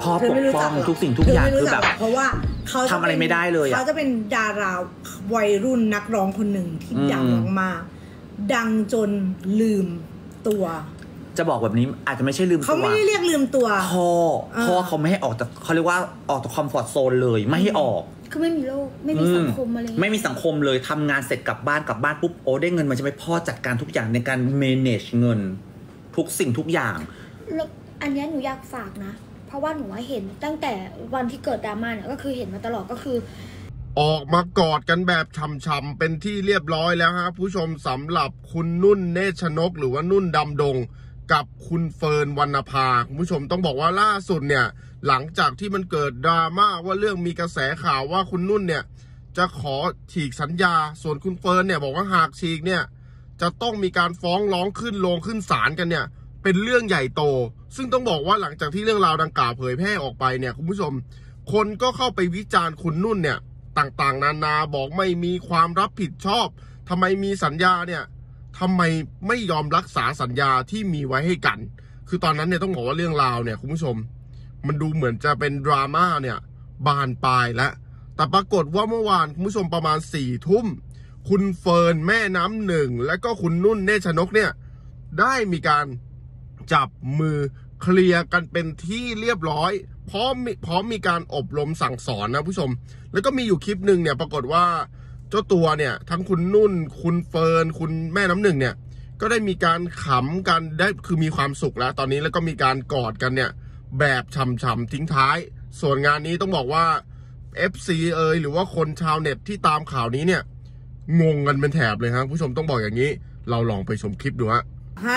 อปกป้องทุกสิ่งทุกอย่างคือแบบเพราะว่าเขาทำอะไรไม่ได้เลยเขาจะเป็นดาราวัยรุ่นนักร้องคนหนึ่งที่ดังมากดังจนลืมตัวจะบอกแบบนี้อาจจะไม่ใช่ลืมตัวเขาไม่ได้เรียกลืมตัวพ่อเขาไม่ให้ออกจากเขาเรียกว่าออกจากคอมฟอร์ตโซนเลยไม่ให้ออกคือไม่มีโลกไม่มีสังคมอะไรไม่มีสังคมเลยทำงานเสร็จกลับบ้านปุ๊บโอ้ได้เงินมาจะไม่พ่อจัดการทุกอย่างในการ manage เงินทุกสิ่งทุกอย่างแล้วอันนี้หนูอยากฝากนะเพราะว่าหนูเห็นตั้งแต่วันที่เกิดดราม่าเนี่ยก็คือเห็นมาตลอดก็คือออกมากอดกันแบบช่ำๆเป็นที่เรียบร้อยแล้วฮะผู้ชมสำหรับคุณนุ่นเนชชนกหรือว่านุ่นดำดงกับคุณเฟิร์นวรรณภาคุณผู้ชมต้องบอกว่าล่าสุดเนี่ยหลังจากที่มันเกิดดราม่าว่าเรื่องมีกระแสข่าวว่าคุณนุ่นเนี่ยจะขอฉีกสัญญาส่วนคุณเฟิร์นเนี่ยบอกว่าหากฉีกเนี่ยจะต้องมีการฟ้องร้องขึ้นโรงขึ้นศาลกันเนี่ยเป็นเรื่องใหญ่โตซึ่งต้องบอกว่าหลังจากที่เรื่องราวดังกล่าวเผยแพร่ออกไปเนี่ยคุณผู้ชมคนก็เข้าไปวิจารณ์คุณนุ่นเนี่ยต่างๆนานาบอกไม่มีความรับผิดชอบทำไมมีสัญญาเนี่ยทำไมไม่ยอมรักษาสัญญาที่มีไว้ให้กันคือตอนนั้นเนี่ยต้องบอกว่าเรื่องราวเนี่ยคุณผู้ชมมันดูเหมือนจะเป็นดราม่าเนี่ยบานปลายแล้วแต่ปรากฏว่าเมื่อวานคุณผู้ชมประมาณ4 ทุ่มคุณเฟิร์นแม่น้ำหนึ่งและก็คุณนุ่นเนชนกเนี่ยได้มีการจับมือเคลียร์กันเป็นที่เรียบร้อยพร้อมมีการอบรมสั่งสอนนะผู้ชมแล้วก็มีอยู่คลิปหนึ่งเนี่ยปรากฏว่าเจ้าตัวเนี่ยทั้งคุณนุ่นคุณเฟิร์นคุณแม่น้ำหนึ่งเนี่ยก็ได้มีการขำกันได้คือมีความสุขแล้วตอนนี้แล้วก็มีการกอดกันเนี่ยแบบฉ่ำๆทิ้งท้ายส่วนงานนี้ต้องบอกว่า FC หรือว่าคนชาวเน็ตที่ตามข่าวนี้เนี่ยงงกันเป็นแถบเลยครับผู้ชมต้องบอกอย่างนี้เราลองไปชมคลิปดูฮะ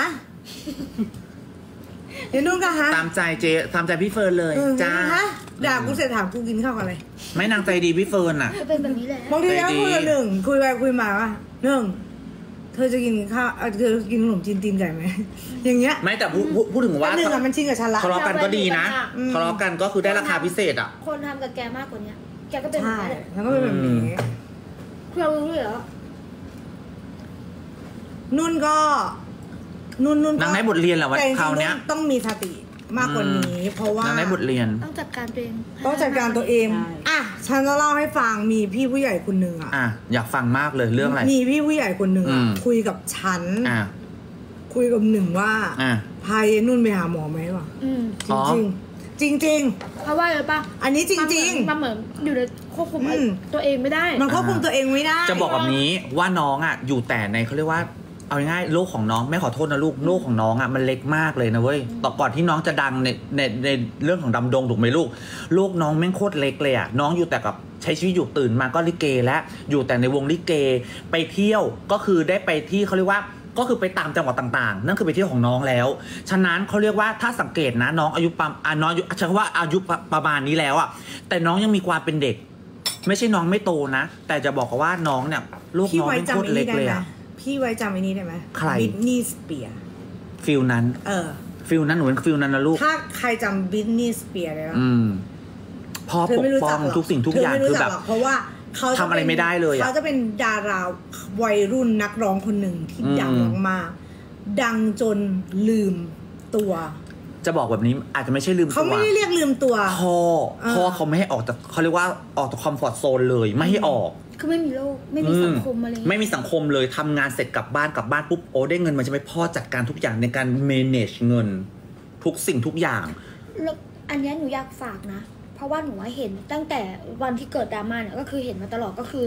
เดี๋ยวนุ่นกันฮะตามใจเจตามใจพี่เฟิร์นเลยจ้าด่ากูเสร็จถามกูกินข้าวกันอะไรไม่นางใจดีพี่เฟิร์นอ่ะเป็นแบบนี้แหละบางทีแล้วคุยกันหนึ่งคุยไปคุยมาว่าหนึ่งเธอจะกินข้าวเธอกินขนมจีนตีนไก่ไหมอย่างเงี้ยไม่แต่พูดถึงว่าหนึ่งอะมันชิงกับฉันละทะเลาะกันก็ดีนะทะเลาะกันก็คือได้ราคาพิเศษอ่ะคนทำกับแกมากกว่านี้แกก็เป็นแบบนี้แล้วก็เป็นแบบนี้เรารู้เลยเหรอนุ่นก็นุ่นนางได้บทเรียนแหละว่าคราวนี้ต้องมีสติมากกว่านี้เพราะว่านางได้บทเรียนต้องจัดการตัวเองอ่ะฉันจะเล่าให้ฟังมีพี่ผู้ใหญ่คนหนึ่งอ่ะอยากฟังมากเลยเรื่องอะไรมีพี่ผู้ใหญ่คนหนึ่งคุยกับฉันคุยกับหนึ่งว่าพายนุ่นไปหาหมอไหมวะจริงเพราะว่าอะไรปะอันนี้จริงมันเหมือนอยู่ในควบคุมตัวเองไม่ได้มันควบคุมตัวเองไม่ได้จะบอกแบบนี้ว่าน้องอยู่แต่ในเขาเรียกว่าเอาง่ายๆโลกของน้องแม่ขอโทษนะลูกโลกของน้องมันเล็กมากเลยนะเว้ยต่อก่อนที่น้องจะดังในเรื่องของดำดงถูกไหมลูกโลกน้องแม่งโคตรเล็กเลยอ่ะน้องอยู่แต่กับใช้ชีวิตอยู่ตื่นมาก็ลิเกและอยู่แต่ในวงลิเกไปเที่ยวก็คือได้ไปที่เขาเรียกว่าก็คือไปตามจังหวัดต่างๆนั่นคือไปเที่ยวของน้องแล้วฉะนั้นเขาเรียกว่าถ้าสังเกตนะน้องอายุน้องใช้คำว่าอายุประมาณนี้แล้วอ่ะแต่น้องยังมีความเป็นเด็กไม่ใช่น้องไม่โตนะแต่จะบอกว่าน้องเนี่ยโลกน้องเป็นโคตรเล็กเลยอ่ะพี่ไว้จำไอ้นี้ได้ไหมใครบิทนี่สเปียร์ฟิลนั้นฟิลนั้นหนูเป็นฟิลนั้นนะลูกถ้าใครจำบิทนี่สเปียร์ได้ไหมพอปกป้องทุกสิ่งทุกอย่างคือแบบเพราะว่าเขาทำอะไรไม่ได้เลยเขาจะเป็นดาราวัยรุ่นนักร้องคนหนึ่งที่ดังมากดังจนลืมตัวจะบอกแบบนี้อาจจะไม่ใช่ลืมตัวเขาไม่ได้เรียกลืมตัวพ่อเขาไม่ให้ออกจากเขาเรียกว่าออกจากคอมฟอร์ตโซนเลยไม่ให้ออกคือไม่มีโลกไม่มีสังคมอะไรไม่มีสังคมเลยทำงานเสร็จกลับบ้านปุ๊บโอ้ได้เงินมาจะไม่พ่อจัดการทุกอย่างในการ manage เงินทุกสิ่งทุกอย่างแล้วอันนี้หนูอยากฝากนะเพราะว่าหนูเห็นตั้งแต่วันที่เกิดดราม่าเนี่ยก็คือเห็นมาตลอดก็คือ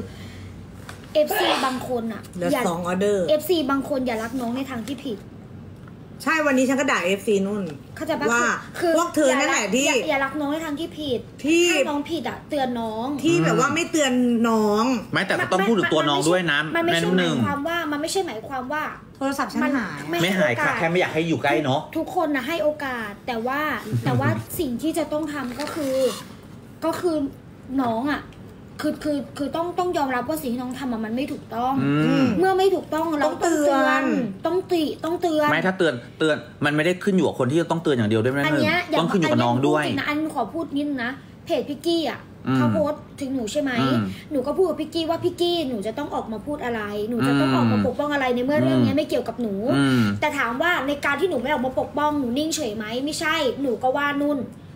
FC บางคนอ่ะอย่า2 ออเดอร์ FC บางคนอย่ารักน้องในทางที่ผิดใช่วันนี้ฉันก็ด่า FC นุ่นเขาจะว่าพวกเธอนั่นแหละที่อย่ารักน้องในทางที่ผิดถ้าน้องผิดอ่ะเตือนน้องที่แบบว่าไม่เตือนน้องไม่แต่ต้องพูดถึงตัวน้องด้วยนะมันไม่ใช่หมายความว่ามันไม่ใช่หมายความว่าโทรศัพท์ฉันหายไม่หายค่ะแค่ไม่อยากให้อยู่ใกล้เนาะทุกคนนะให้โอกาสแต่ว่าสิ่งที่จะต้องทำก็คือน้องอ่ะคือต้องยอมรับว่าสิ่งที่น้องทำมันไม่ถูกต้องเมื่อไม่ถูกต้องเราต้องเตือนต้องเตือนไม่ถ้าเตือนมันไม่ได้ขึ้นอยู่กับคนที่ต้องเตือนอย่างเดียวด้วยนะต้องขึ้นอยู่กับน้องด้วยอันขอพูดนิดนะเพจพี่กี้อ่ะเขาโพสถึงหนูใช่ไหมหนูก็พูดกับพี่กี้ว่าพี่กี้หนูจะต้องออกมาพูดอะไรหนูจะต้องออกมาปกป้องอะไรในเมื่อเรื่องนี้ไม่เกี่ยวกับหนูแต่ถามว่าในการที่หนูไม่ออกมาปกป้องหนูนิ่งเฉยไหมไม่ใช่หนูก็ว่านุ่น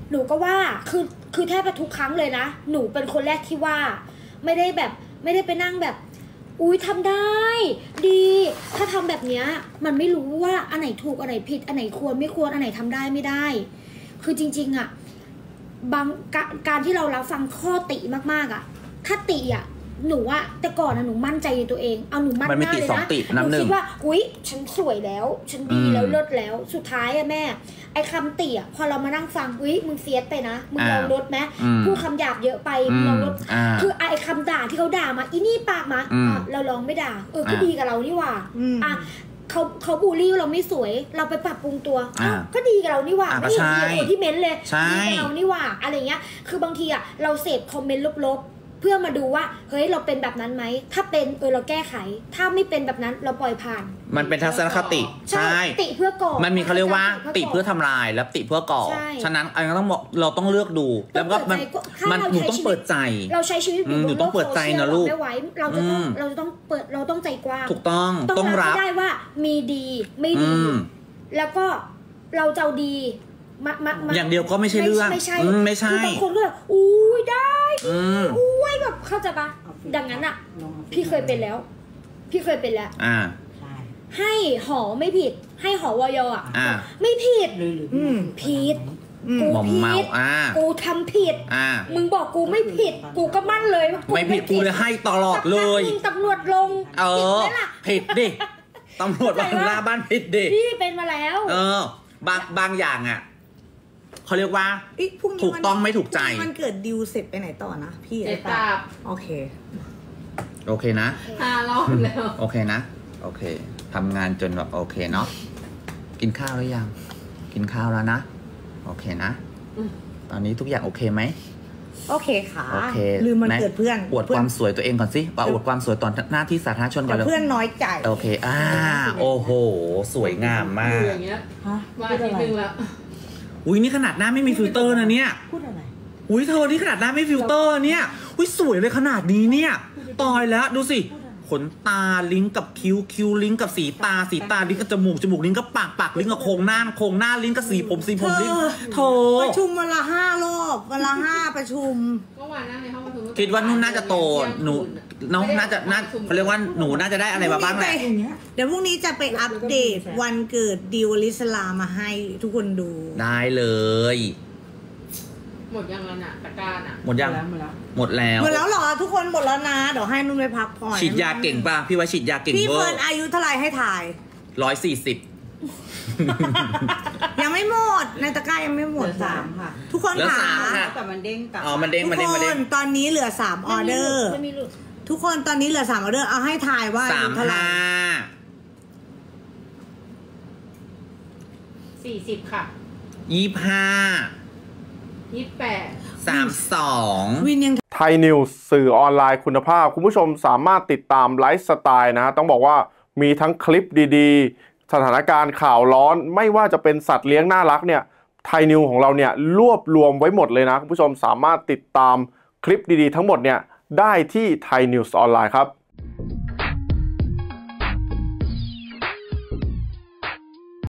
หนูก็ว่าคือแทบจะทุกครั้งเลยนะหนูเป็นคนแรกที่ว่าไม่ได้ไปนั่งแบบอุ้ยทำได้ดีถ้าทำแบบเนี้ยมันไม่รู้ว่าอันไหนถูกอันไหนผิดอันไหนควรไม่ควรอันไหนทำได้ไม่ได้คือจริงๆอ่ะบางการที่เรารับฟังข้อติมากๆอ่ะถ้าติอ่ะหนูอะแต่ก่อนนะหนูมั่นใจในตัวเองเอาหนูมั่นหน้าเลยนะหนูคิดว่าอุ๊ยฉันสวยแล้วฉันดีแล้วเลิศแล้วสุดท้ายอะแม่ไอ้คำติอะพอเรามานั่งฟังอุ๊ยมึงเฟียสไปนะมึงลองลดไหมพูดคำหยาบเยอะไปมึงลองลดคือไอ้คำด่าที่เขาด่ามาอีนี่ปากมาเราลองไม่ด่าก็ดีกับเรานี่หว่าอ่ะเขาบูลลี่เราไม่สวยเราไปปรับปรุงตัวก็ดีกับเรานี่หว่าไม่ดีกับคนที่เม้นเลยดีกับเรานี่หว่าอะไรเงี้ยคือบางทีอะเราเสพคอมเมนต์ลบเพื่อมาดูว่าเฮ้ยเราเป็นแบบนั้นไหมถ้าเป็นเราแก้ไขถ้าไม่เป็นแบบนั้นเราปล่อยผ่านมันเป็นทัศนคติใช่ติเพื่อก่อมันมีเขาเรียกว่าติเพื่อทำลายแล้วติเพื่อก่อฉะนั้นเราต้องบอกเราต้องเลือกดูแล้วก็มันหนูต้องเปิดใจเราใช้ชีวิตหนูต้องเปิดใจนะลูกไม่ไหวเราจะต้องเปิดเราต้องใจกว้างถูกต้องรับได้ว่ามีดีไม่ดีแล้วก็เราจะดีอย่างเดียวก็ไม่ใช่เรื่องไม่ใช่บางคนก็แบบอุ้ยได้อุ้ยแบบเข้าใจปะดังนั้นอ่ะพี่เคยเป็นแล้วให้หอไม่ผิดให้หอวยอ่ะไม่ผิดผิดกูผิดกูทำผิดมึงบอกกูไม่ผิดกูก็มั่นเลยไม่ผิดกูเลยให้ตลอดเลยตำรวจลงผิดดิตำรวจมาหน้าบ้านผิดดิพี่เป็นมาแล้วบางอย่างอ่ะเขาเรียกว่าถูกต้องไม่ถูกใจมันเกิดดิวเสร็จไปไหนต่อนะพี่เสร็จตาโอเคนะรอบแล้วโอเคนะโอเคทำงานจนแบบโอเคเนาะกินข้าวหรือยังกินข้าวแล้วนะโอเคนะตอนนี้ทุกอย่างโอเคไหมโอเคค่ะโอเคลืมมันเกิดเพื่อนอวดความสวยตัวเองก่อนสิอวดความสวยตอนหน้าที่สาธารณชนก่อนเลยเพื่อนน้อยใจโอเคโอ้โหสวยงามมากอย่างเงี้ยมาทีนึงแล้วอุ้ยนี่ขนาดหน้าไม่มีฟิลเตอร์นะเนี่ยพูดอะไรอุ้ยเธอนี่ขนาดหน้าไม่ฟิลเตอร์เนี่ยอุ้ยสวยเลยขนาดนี้เนี่ยตายแล้วดูสิขนตาลิงก์กับคิ้วลิงก์กับสีตาลิงก์กับจมูกลิงก์กับปากลิงก์กับโครงหน้าลิงก์กับสีผมลิงก์โธ่ประชุมวันละ5 รอบวันละ5ประชุมเมื่อวานนั่งในห้องประชุมคิดว่านุ่นน่าจะโตหนูน้องน่าจะเขาเรียกว่าหนูน่าจะได้อะไรมาบ้างแหละเดี๋ยวพรุ่งนี้จะไปอัปเดตวันเกิดดิวลิสลามาให้ทุกคนดูได้เลยหมดยังแล้วน่ะตะกร้าน่ะหมดยังหมดแล้วเหรอทุกคนหมดแล้วนะเดี๋ยวให้นุ่นไปพักผ่อนฉีดยาเก่งป่ะพี่ว่าฉีดยาเก่งพี่เฟิร์นอายุเท่าไหร่ให้ถ่าย 140 ยังไม่หมดในตะกร้ายังไม่หมด 3ค่ะทุกคนค่ะแต่มันเด้งกลับมันเด้งทุกคนตอนนี้เหลือ3ออเดอร์ทุกคนตอนนี้เหลือ3ออเดอร์เอาให้ถ่ายว่าเท่าไหร่ 40ค่ะ 32 วินยังไทยนิวส์สื่อออนไลน์คุณภาพคุณผู้ชมสามารถติดตามไลฟ์สไตล์นะฮะต้องบอกว่ามีทั้งคลิปดีๆสถานการณ์ข่าวร้อนไม่ว่าจะเป็นสัตว์เลี้ยงน่ารักเนี่ยไทยนิวของเราเนี่ยรวบรวมไว้หมดเลยนะคุณผู้ชมสามารถติดตามคลิปดีๆทั้งหมดเนี่ยได้ที่ไทยนิวส์ออนไลน์ครับ